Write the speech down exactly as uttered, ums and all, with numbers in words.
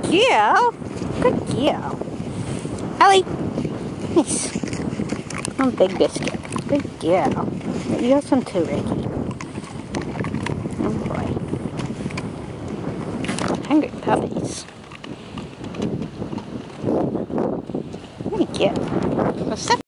girl. Good girl. Ellie. Nice. One big biscuit. Good girl. You got some too, Ricky. Oh boy. Hungry puppies. Good girl. Well,